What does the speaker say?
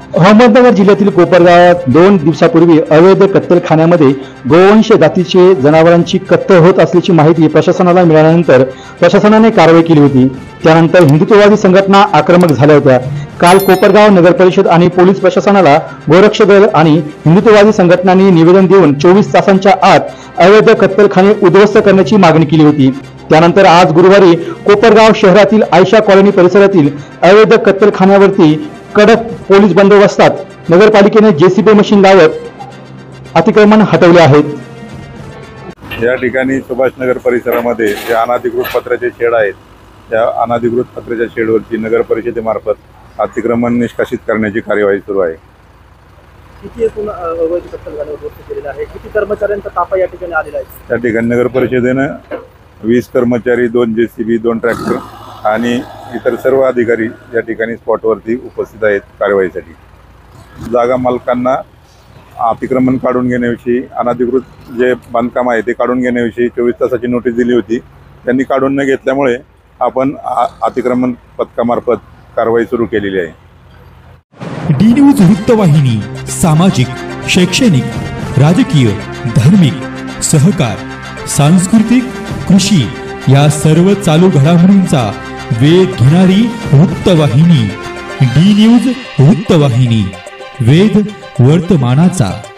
अहमदनगर जिल्ह्यातील कोपरगावात 2 दिवसापूर्वी अवैध कत्तलखान्यामध्ये गोवंश जातीचे जनावरांची कत्तल होत असल्याची माहिती प्रशासनाला मिळाल्यानंतर प्रशासनाने कारवाई केली होती। त्यानंतर हिंदुत्ववादी संघटना आक्रमक झाल्या होत्या। काल कोपरगाव नगर परिषद आणि पोलीस प्रशासनाला गोरक्षक दल आणि हिंदुत्ववादी संघटनांनी निवेदन देऊन 24 तासांच्या आत अवैध कत्तलखाने उद्ध्वस्त करण्याची मागणी केली होती। त्यानंतर आज गुरुवारी कोपरगाव शहरातील आयशा कॉलनी परिसरातील अवैध कत्तलखान्यावरती कडक पोलीस बंदोबस्तात नगरपालिकेने जेसीबी मशीन लावत अतिक्रमण हटवले आहेत। या ठिकाणी सुभाषनगर परिसरामध्ये जे अनाधिकृत पत्र्याचे शेड आहेत त्या अनाधिकृत पत्र्याच्या शेडवरती नगर परिषदेमार्फत अतिक्रमण निष्कासित करण्याची कार्यवाही सुरू आहे। किती एकूण अवैध कत्तलखाने उद्ध्वस्त केलेले आहे, किती कर्मचाऱ्यांचा ताफा या ठिकाणी आलेला आहे? त्या ठिकाणी नगर परिषदेनं 20 कर्मचारी, 2 जेसीबी, 2 ट्रॅक्टर आणि इतर सर्व अधिकारी या ठिकाणी स्पॉटवरती उपस्थित आहेत कार्यवाहीसाठी। जागा मालकांना अतिक्रमण काढून घेण्याविषयी, अनाधिकृत जे बांधकाम आहे ते काढून घेण्याविषयी 24 तासाची नोटीस दिली होती। त्यांनी काढून न घेतल्यामुळे आपण अतिक्रमण पथकामार्फत कारवाई सुरू केलेली आहे। डी न्यूज वृत्तवाहिनी सामाजिक, शैक्षणिक, राजकीय, धार्मिक, सहकार, सांस्कृतिक, कृषी या सर्व चालू घडामोडींचा वेध घेणारी वृत्तवाहिनी। डी न्यूज वृत्तवाहिनी, वेध वर्तमानाचा।